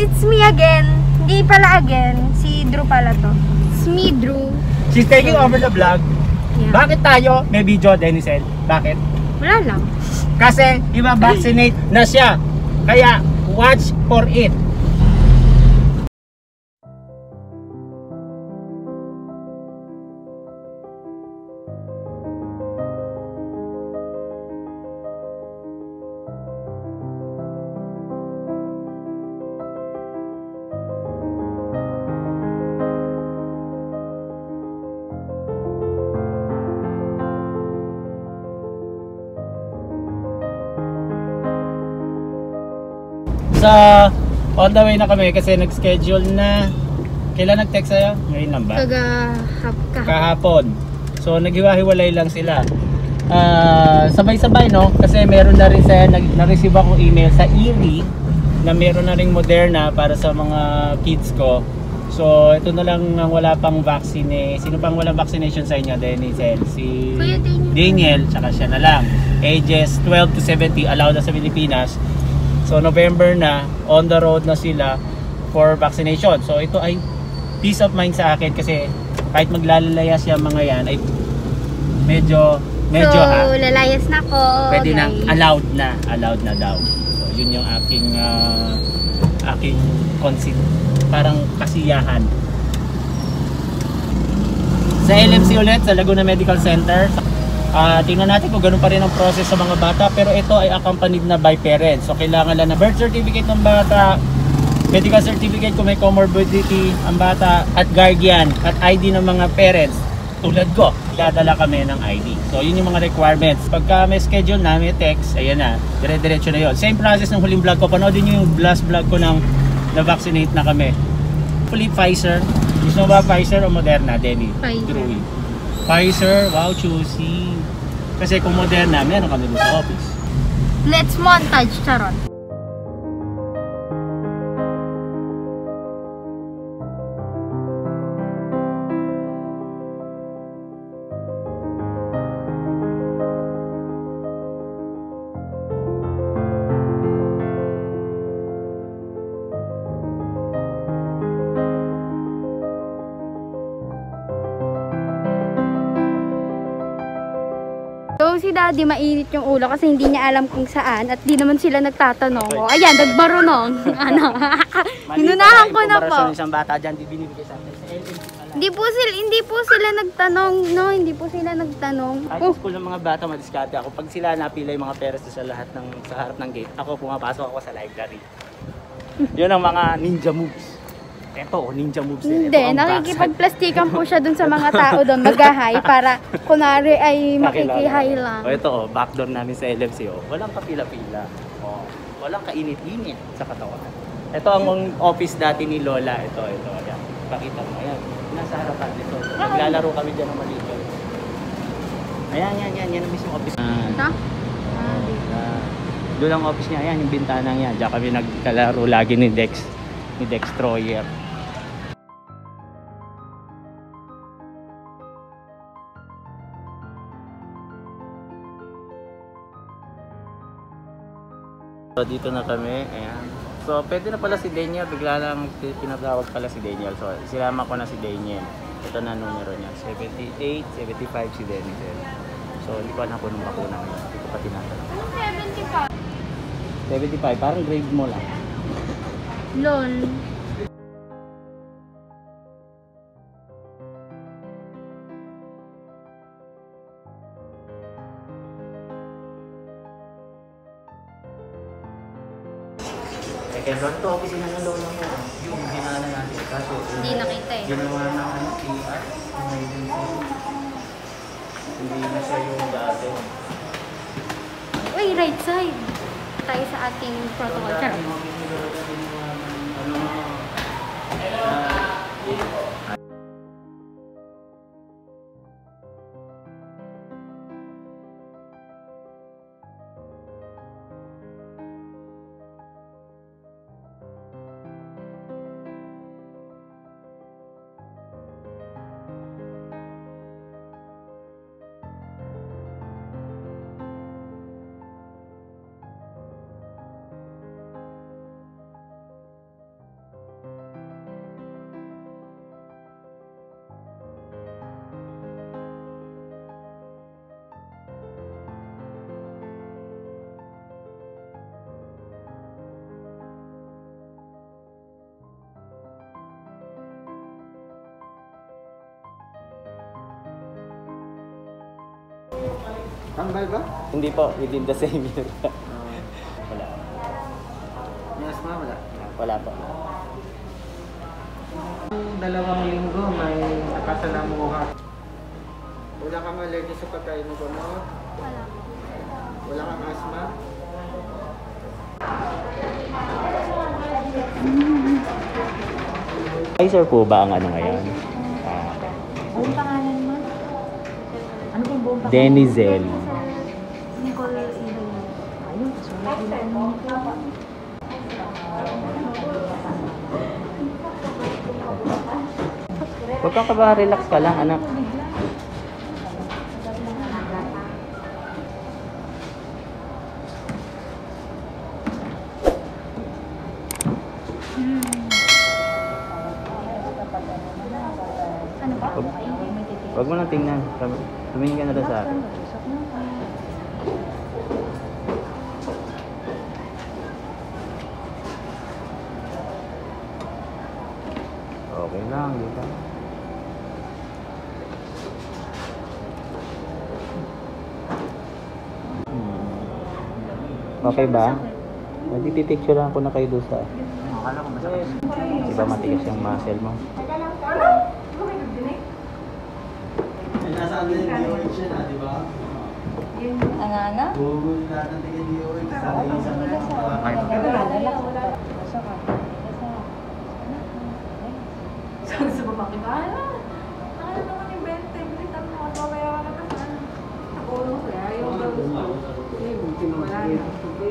it's me again. Hindi pala again. Si Drew pala to. It's me, Drew. She's taking over the vlog. Yeah. Bakit tayo may video, Denisel? Bakit? Wala lang. Kasi iba-vaccinate na siya. Kaya, watch for it. So, on the way na kami kasi nag-schedule na. Kailan nag-text sa'yo? Ngayon lang ba? Kahapon. So, naghiwa-hiwalay lang sila. Sabay-sabay, no? Kasi meron na rin sa'yo, na-receive akong email sa Erie na meron na rin Moderna para sa mga kids ko. So, ito na lang ang wala pang vaccine. Sino pang walang vaccination sa inyo? Denisel, si Daniel, tsaka siya na lang. Ages 12 to 70, allowed na sa Pilipinas. So November na, on the road na sila for vaccination. So ito ay peace of mind sa akin kasi kahit maglalayas yung mga yan ay medyo so, lalayas na ko. Pwede na, allowed na daw. So yun yung aking parang kasiyahan. Sa LMC ulit, sa Laguna Medical Center. Tingnan natin kung ganun pa rin ang process sa mga bata, pero ito ay accompanied na by parents. So kailangan lang na birth certificate ng bata, medical certificate kung may comorbidity ang bata, at guardian at ID ng mga parents. Tulad ko, dadala kami ng ID. So yun yung mga requirements. Pagka may schedule na, may text, ayan na, dire-diretso na yun. Same process ng huling vlog ko. Panoodin nyo yung last vlog ko ng na-vaccinate na kami. Hopefully Pfizer. Gusto mo ba Pfizer o Moderna, Denny? Pfizer. Pfizer, wow, choosy. Kasi kung Moderna, meron kami doon sa office. Let's montage, charot. So si Daddy mainit yung ulo kasi hindi niya alam kung saan at di naman sila nagtatanong. O, ayan, nagbarunong. Ano? Hinunahan ko na po. Isang bata diyan binibigay sa atin. Hindi po sila nagtanong, no? Hindi po sila nagtanong. Ay, school ng mga bata, madiskarte ako. Pag sila napila yung mga parents sa harap ng gate, ako pumapasok ako sa library. Yun ang mga ninja moves. Eto, ninja moves din. Hindi, nakikipagplastikan po siya dun sa mga tao doon, mag-hi para kunwari ay makikihay lang. O ito, backdoor namin sa LMC. Walang kapila-pila. Walang kainit-init sa katawan. Ito ang office dati ni Lola. Ito. Ayan. Pakita mo. Ayan. Nasa harapan dito. Naglalaro kami dyan ng malito. Ayan. Yan ang mismo office. Ito? Doon ang office niya. Ayan, yung bintana niya. Diyan kami nagkalaro lagi ni Dextroyer. So dito na kami, ayan. So pwede na pala si Daniel, bigla lang pinatawag pala si Daniel. So sinama ko na si Daniel. Ito na numero niya, 78, 75 si Daniel. So hindi ko alam kung anong bakuna niya. Hindi ko pa tinatanong. 75, parang grade mo lang. Lol. Kaya ito, opisina ng lola mo. Yung ginana natin. Kaso, hindi nakita eh. Ginawa ng PR. Hindi na siya yung dati. Uy, right side. Tayo sa ating protocol. Charot. Kambal ba? Hindi po, within the same year. Wala. May asma, wala? Wala po. Dalawang linggo, may nakasalamuha. Wala kang allergy sa pagkain mo gamot? Wala. Wala kang asma? Pfizer po ba ang ano ngayon? Buong pangalan mo? Ano pong buong pangalan? Denizel. Nicole Ilan. Ayun, sulat din mo. Huwag kang kaba, relax ka lang anak. Ano ba? Huwag mo nang tingnan. Tumingin ka na doon sa akin. Okay lang, dito. Okay ba? Pipicture lang ako na kayo doon sa... Akala ko masakit. Di ba matigas yung muscle mo? Nasaan na yung DOH yun di ba? Ano? Google lahat ng taga-DOH sa isang Sa baba kita, ano naman yung 20, bilitan mo, at mamaya ka na kasi sa ulo ko, kaya yung wala na.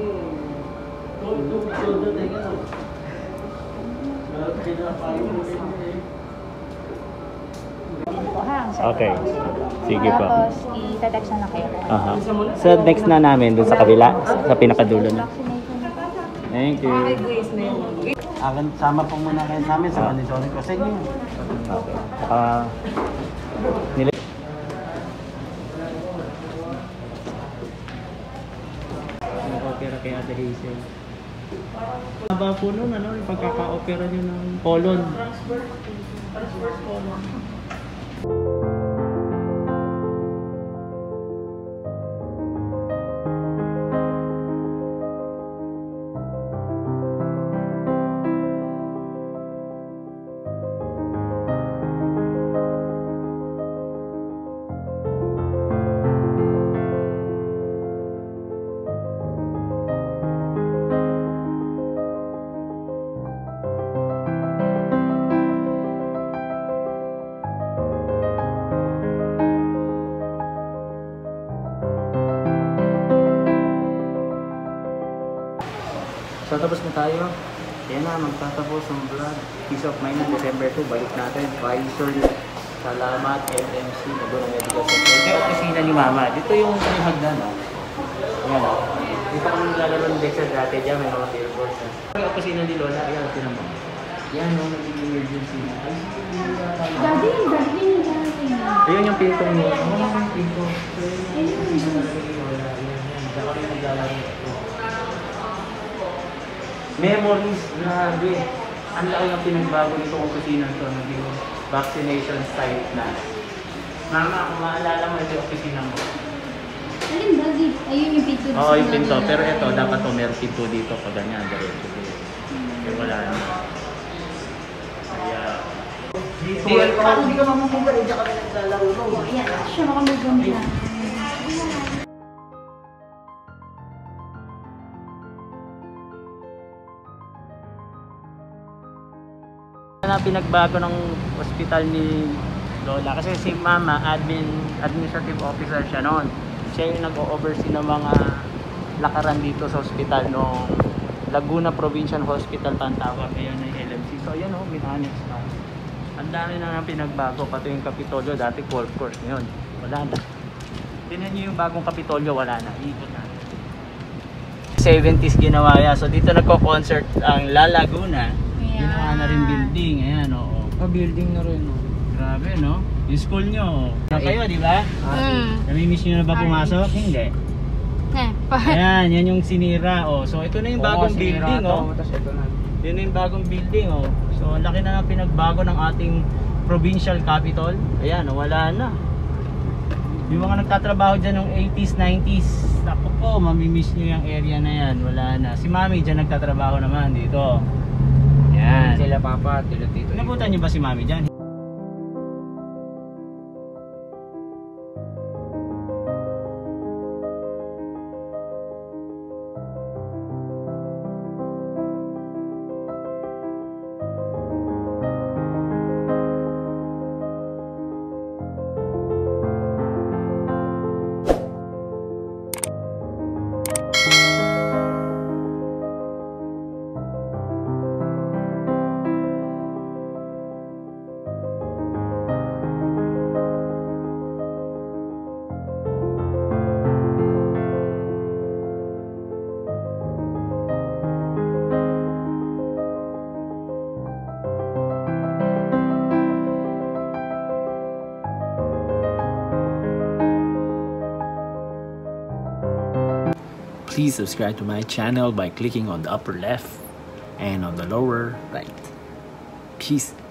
Okay. Sige po. Tapos, itatext na kayo. Aha. So next na namin dun sa kabila, sa pinakadulo na. Vaccination. Thank you. Grace na yun. Akin, sama po muna kayo sa amin sa mandatory ko sa inyo. Okay. Nila opera kay Ate Hazel. Haba po nun, ano, yung pagkaka-opera nyo ng colon. So tapos na tayo. Yan na, magtatapos ang vlog. Peace of mind, December 2, balik natin. Pfizer, salamat, FMC, Maguna Medical Center. Ito yung opisina ni Mama. Dito yung hagdan. Ayan. Dito kami naglalaro ng Dexter dati dyan, may mga billboards. Yung opisina ni Lola, ayan, tinamang. Yan, no, naging emergency. Daddy, Ayun yung pinto niya. Ano yung pinto? Ayun yung pinto ni Lola. Ayan, yan. Diyan kami naglalaro. Memories, grabe. Ang laki ng pinagbago nitong opisina ito. Naging vaccination site na. Mama, kung maalala mo ito yung opisina mo. Alin ba? Ayun yung pinto. Oo, yung pinto. Pero ito, dapat to meron pinto dito pag ganyan. Diretso dito. Kaya wala na. Kaya... Hindi ka mamamungkal, hindi kami naglalaro mo. Ayan, siya makamugam lang. Na pinagbago ng hospital ni Lola kasi si Mama administrative officer siya noon. Siya yung nag-oversee ng mga lakaran dito sa hospital no Laguna Provincial Hospital Pantawag ngayon ng LMC. So yan oh, minanex na. Ang dami na pinagbago pati yung Kapitolyo dati golf course ngayon. Wala na. Tingnan niyo yung bagong Kapitolyo, wala na. Ikot na. 70s ginawa yan. So dito nagko-concert ang La Laguna. Ginawa na rin building, ayan oo. Building na rin. Grabe no? Yung school nyo, kayo di ba? Nami-miss nyo na ba pumasok? Hindi. Ayan, yan yung sinira oh. So ito na yung bagong building oh. Yun na yung bagong building oh. So ang laki na ng pinagbago ng ating provincial capital. Ayan, oh, wala na. Yung mga nagtatrabaho dyan ng 80s, 90s, ako po, mamimiss nyo yung area na yan. Wala na. Si Mami dyan nagtatrabaho naman dito. Yan. Sila papa, sila tito. Nabutan nyo ba si Mami dyan? Please subscribe to my channel by clicking on the upper left and on the lower right. Peace.